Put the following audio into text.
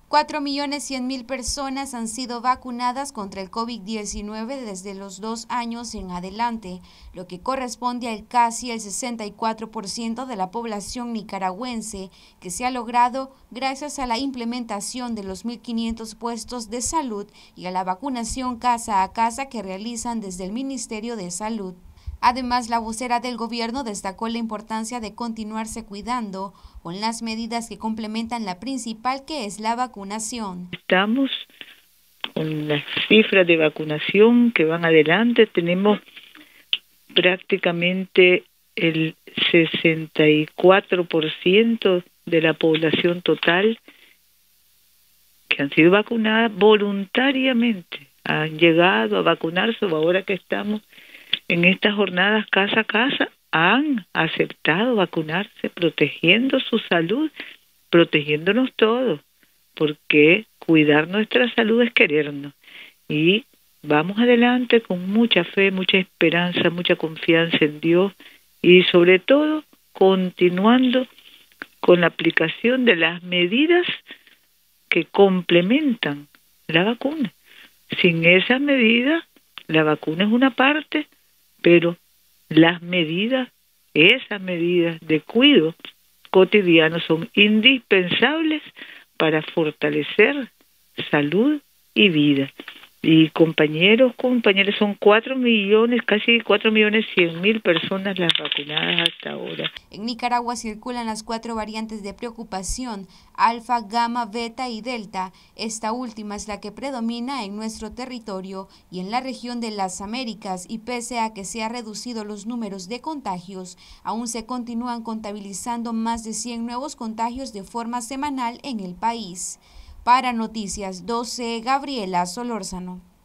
4.100.000 personas han sido vacunadas contra el COVID-19 desde los 2 años en adelante, lo que corresponde al casi el 64% de la población nicaragüense, que se ha logrado gracias a la implementación de los 1.500 puestos de salud y a la vacunación casa a casa que realizan desde el Ministerio de Salud. Además, la vocera del gobierno destacó la importancia de continuarse cuidando con las medidas que complementan la principal, que es la vacunación. Estamos con las cifras de vacunación que van adelante. Tenemos prácticamente el 64% de la población total que han sido vacunadas voluntariamente. Han llegado a vacunarse, o ahora que estamos en estas jornadas casa a casa, han aceptado vacunarse, protegiendo su salud, protegiéndonos todos, porque cuidar nuestra salud es querernos. Y vamos adelante con mucha fe, mucha esperanza, mucha confianza en Dios y sobre todo continuando con la aplicación de las medidas que complementan la vacuna. Sin esas medidas, la vacuna es una parte, pero las medidas, esas medidas de cuidado cotidiano son indispensables para fortalecer salud y vida. Y compañeras, son 4 millones, casi 4.100.000 personas las vacunadas hasta ahora. En Nicaragua circulan las 4 variantes de preocupación: alfa, gamma, beta y delta. Esta última es la que predomina en nuestro territorio y en la región de las Américas, y pese a que se han reducido los números de contagios, aún se continúan contabilizando más de 100 nuevos contagios de forma semanal en el país. Para Noticias 12, Gabriela Solórzano.